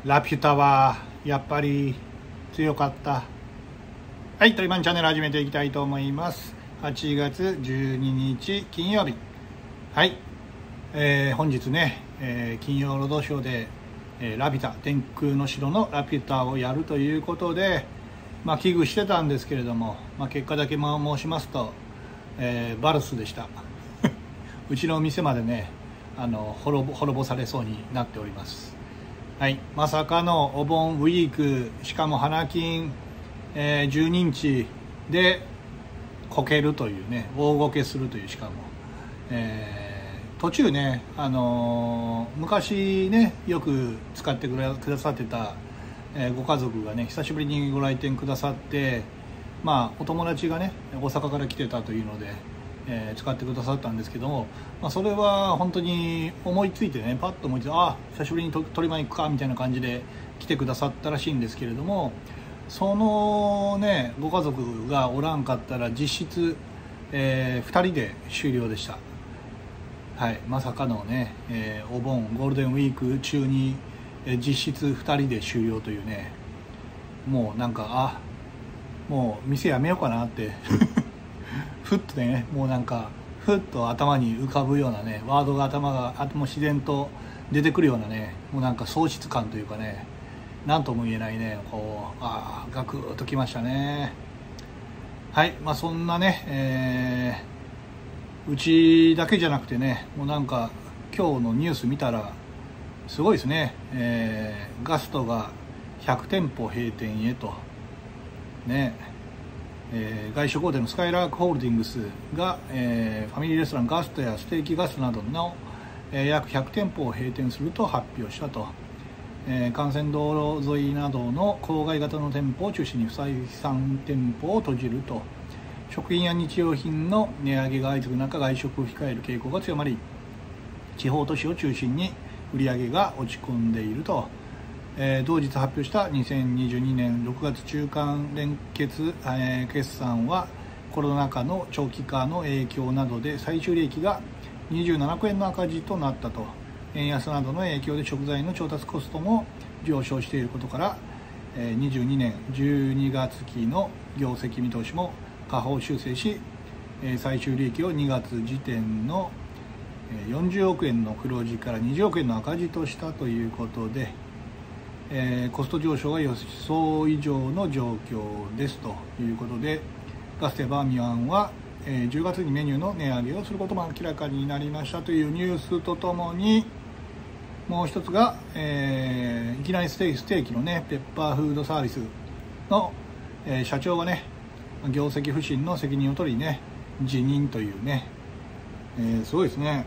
ラピュタはやっぱり強かった。はい、トリマンチャンネル始めていきたいと思います。8月12日金曜日。はい、本日ね、金曜ロードショーで、ラピュタ、天空の城のラピュタをやるということで、危惧してたんですけれども、結果だけ申しますと、バルスでしたうちの店までね、滅ぼされそうになっております。はい、まさかのお盆ウィーク、しかも花金、12日でこけるというね、大ごけするという、しかも、途中ね、昔ねよく使ってくださってた、ご家族がね久しぶりにご来店くださって、お友達がね大阪から来てたというので、使ってくださったんですけども、それは本当に思いついてね、パッと思いついて、久しぶりに鳥羽行くかみたいな感じで来てくださったらしいんですけれども、そのねご家族がおらんかったら実質、2人で終了でした。はい、まさかのね、お盆ゴールデンウィーク中に、実質2人で終了というね、もうなんかもう店やめようかなってふっとね、もうなんかふっと頭に浮かぶようなねワードがもう自然と出てくるようなね、もうなんか喪失感というかね、なんとも言えないね、こうガクッときましたね。はい、そんなね、うちだけじゃなくてね、もうなんか今日のニュース見たらすごいですね、ガストが100店舗閉店へとね、外食大手のスカイラークホールディングスが、ファミリーレストランガストやステーキガストなどの、約100店舗を閉店すると発表したと。幹線道路沿いなどの郊外型の店舗を中心に不採算店舗を閉じると。食品や日用品の値上げが相次ぐ中、外食を控える傾向が強まり、地方都市を中心に売り上げが落ち込んでいると。同日発表した2022年6月中間連結、決算はコロナ禍の長期化の影響などで最終利益が27億円の赤字となったと。円安などの影響で食材の調達コストも上昇していることから、22年12月期の業績見通しも下方修正し、最終利益を2月時点の40億円の黒字から20億円の赤字としたということで、コスト上昇が予想以上の状況ですということで、ガステバーミヤンは10月にメニューの値上げをすることも明らかになりましたというニュースとともに、もう一つが、いきなりステーキのねペッパーフードサービスの、社長がね業績不振の責任を取りね辞任というね、すごいですね。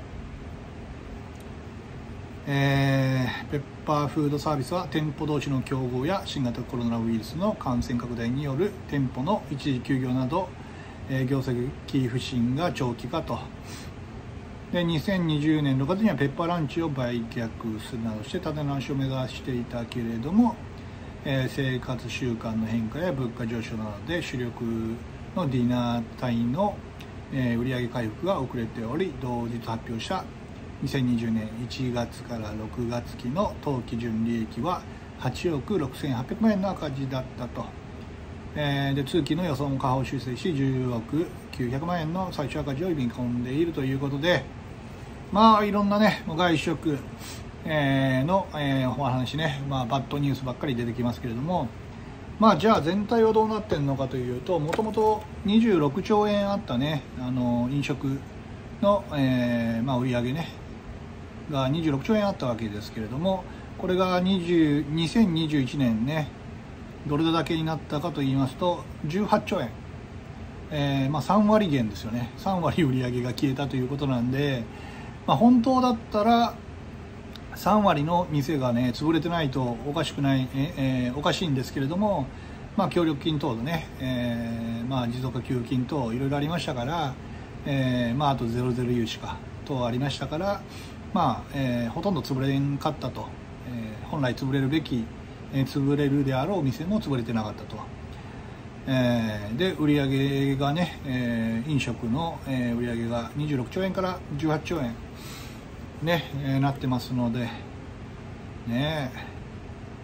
ペッパーフードサービスは店舗同士の競合や新型コロナウイルスの感染拡大による店舗の一時休業など、業績不振が長期化と。で2020年6月にはペッパーランチを売却するなどして立て直しを目指していたけれども、生活習慣の変化や物価上昇などで主力のディナー帯の、売上回復が遅れており、同日発表した2020年1月から6月期の当期純利益は8億6800万円の赤字だったと。で通期の予想も下方修正し10億900万円の最終赤字を見込んでいるということで、いろんなね外食、の、お話ね、バッドニュースばっかり出てきますけれども、じゃあ全体はどうなってるのかというと、もともと26兆円あったね飲食の、売上ねが26兆円あったわけですけれども、これが2021年ねどれだけになったかと言いますと18兆円、3割減ですよね。3割売上が消えたということなんで、本当だったら3割の店がね潰れてないとおかしくない、おかしいんですけれども、協力金等のね、持続化給付金等いろいろありましたから、あとゼロゼロ融資等ありましたから、ほとんど潰れんかったと。本来潰れるべき、潰れるであろう店も潰れてなかったと。で売上がね、飲食の、売上が26兆円から18兆円ね、なってますのでね、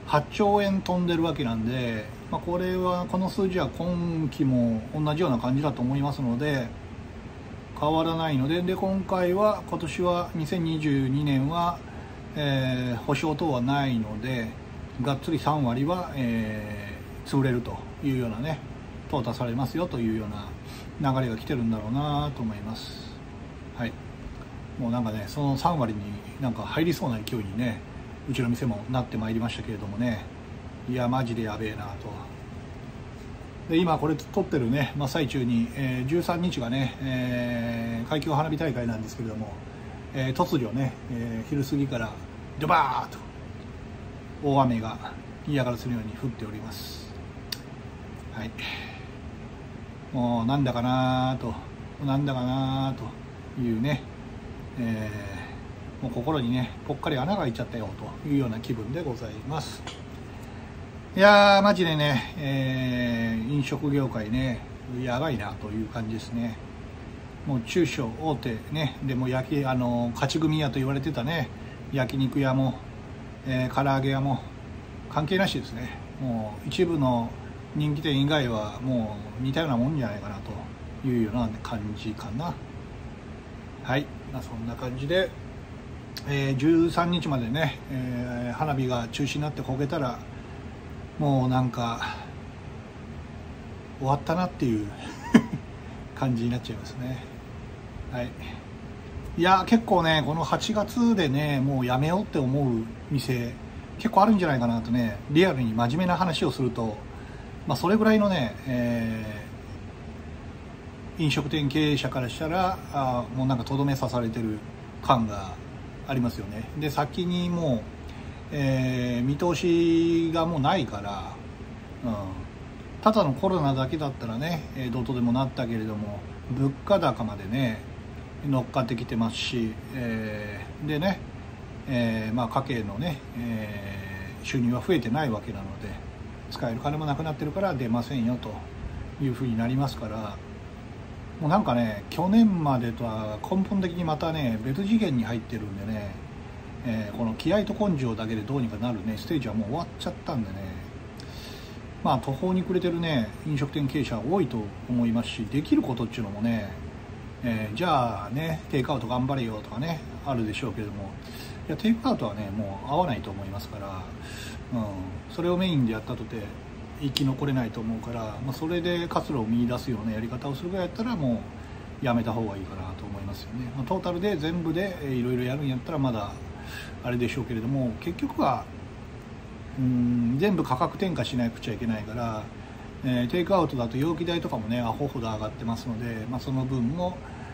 8兆円飛んでるわけなんで、この数字は今期も同じような感じだと思いますので変わらないので、今年は2022年は、保証等はないのでがっつり3割は、潰れるというようなね、淘汰されますよというような流れが来てるんだろうなと思います。はい、もうなんかね、その3割になんか入りそうな勢いにね、うちの店もなってまいりましたけれどもね、いやマジでやべえなと。で今これ撮ってるね真っ最中に、13日がね、海峡花火大会なんですけれども、突如ね、昼過ぎからドバーッと大雨が嫌がらせのように降っております。はい、もうなんだかなというね、もう心にねぽっかり穴が開いちゃったよというような気分でございます。いやーマジでね、飲食業界ねやばいなという感じですね。もう中小大手ね、でも勝ち組屋と言われてたね焼肉屋も、唐揚げ屋も関係なしですね。もう一部の人気店以外はもう似たようなもんじゃないかなというような感じかな。はい、そんな感じで、13日までね、花火が中止になって焦げたらもうなんか終わったなっていう感じになっちゃいますね。はい、いや結構ねこの8月でねもうやめようって思う店結構あるんじゃないかなとね、リアルに真面目な話をすると、それぐらいのね、飲食店経営者からしたらもうなんかとどめ刺されてる感がありますよね。で先にもう、見通しがもうないから、ただのコロナだけだったらねどうとでもなったけれども、物価高までね乗っかってきてますし、でね、家計のね、収入は増えてないわけなので使える金もなくなってるから出ませんよというふうになりますから、もうなんかね去年までとは根本的にまたね別次元に入ってるんでね、この気合と根性だけでどうにかなるねステージはもう終わっちゃったんでね、途方に暮れてるね飲食店経営者多いと思いますし、できることっていうのもね、じゃあねテイクアウト頑張れよとかねあるでしょうけれども、いやテイクアウトはねもう合わないと思いますから、それをメインでやったとて生き残れないと思うから、それで活路を見出すようなやり方をするぐらいやったらもうやめた方がいいかなと思いますよね。トータルで全部でいろいろやるんやったらまだあれでしょうけれども、結局は全部価格転嫁しなくちゃいけないから、テイクアウトだと容器代とかもねアホほど上がってますので、その分も、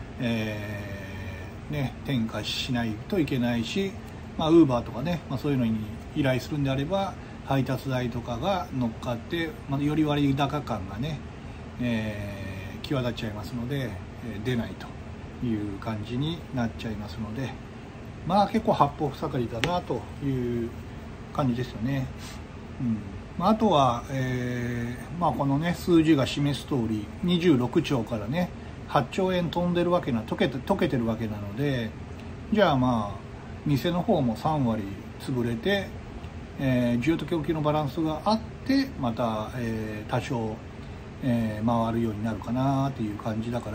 転嫁しないといけないし、ウーバーとかね、そういうのに依頼するんであれば配達代とかが乗っかって、より割高感がね、際立っちゃいますので、出ないという感じになっちゃいますので、結構八方塞がりだなという感じですよね。あとは、このね数字が示す通り26兆からね8兆円飛んでるわけ溶けてるわけなので、じゃあ店の方も3割潰れて、需要と供給のバランスがあってまた、多少、回るようになるかなっていう感じだから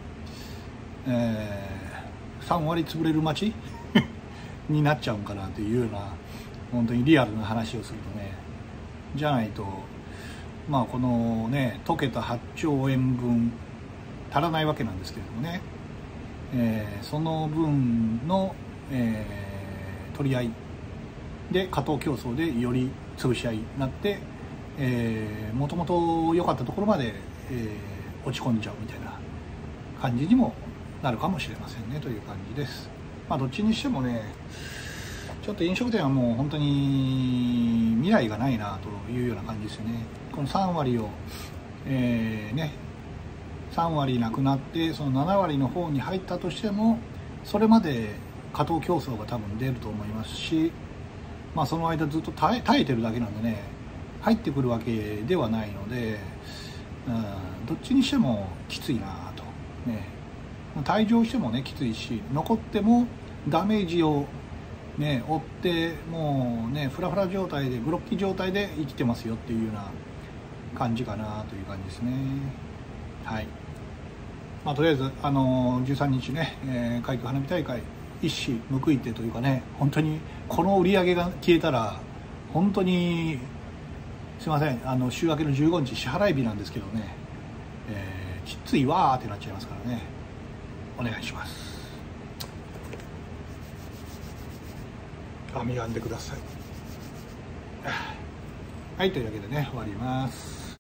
、3割潰れる街になっちゃうんかなというような本当にリアルな話をするとね、じゃないとこのね溶けた8兆円分足らないわけなんですけれどもね、その分の、取り合いで過当競争でより潰し合いになって、もともと良かったところまで、落ち込んじゃうみたいな感じにもなるかもしれませんねという感じです。どっちにしてもねちょっと飲食店はもう本当に未来がないなというような感じですよね。この3割を、3割なくなってその7割の方に入ったとしてもそれまで過当競争が多分出ると思いますし、その間ずっと耐えてるだけなんでね入ってくるわけではないので、どっちにしてもきついなとね。退場してもねきついし、残ってもダメージをね、追ってもうねフラフラ状態でブロッキー状態で生きてますよっていうような感じかなという感じですね。はい、まあ、とりあえず13日ね、海峡花火大会一矢報いてというかね、本当にこの売り上げが消えたら本当にすいません、週明けの15日支払い日なんですけどね、きついわーってなっちゃいますからね、お願いします。拝んでください。はい、というわけでね終わります。